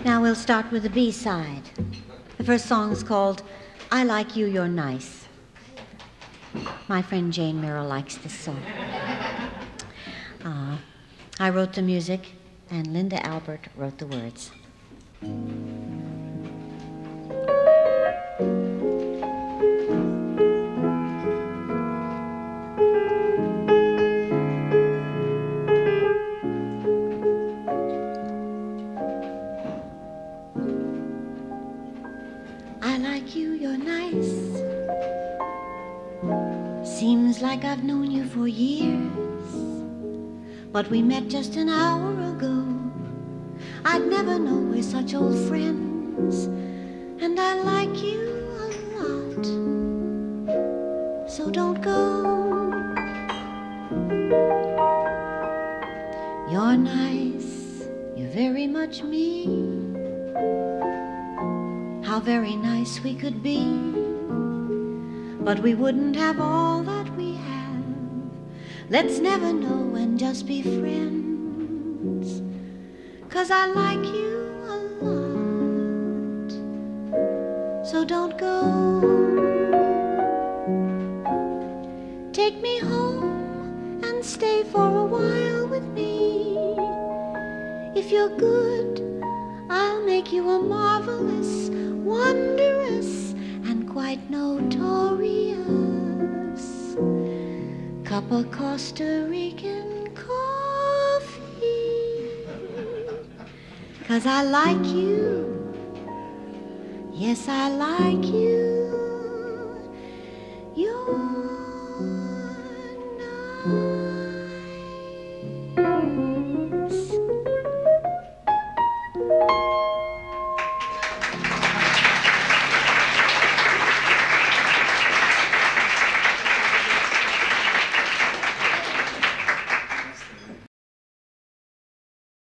Now we'll start with the B-side. The first song is called I Like You, You're Nice. My friend Jane Merrill likes this song. I wrote the music, and Linda Albert wrote the words. I like you, you're nice. Seems like I've known you for years, but we met just an hour ago. I'd never know we're such old friends, and I like you a lot. So don't go. You're nice, you're very much me. How very nice we could be, but we wouldn't have all that we have. Let's never know and just be friends, 'cause I like you a lot. So don't go. Take me home and stay for a while with me. If you're good, I'll make you a marvelous, wondrous, and quite notorious cup of Costa Rican coffee. 'Cause I like you, yes, I like you. You're nice.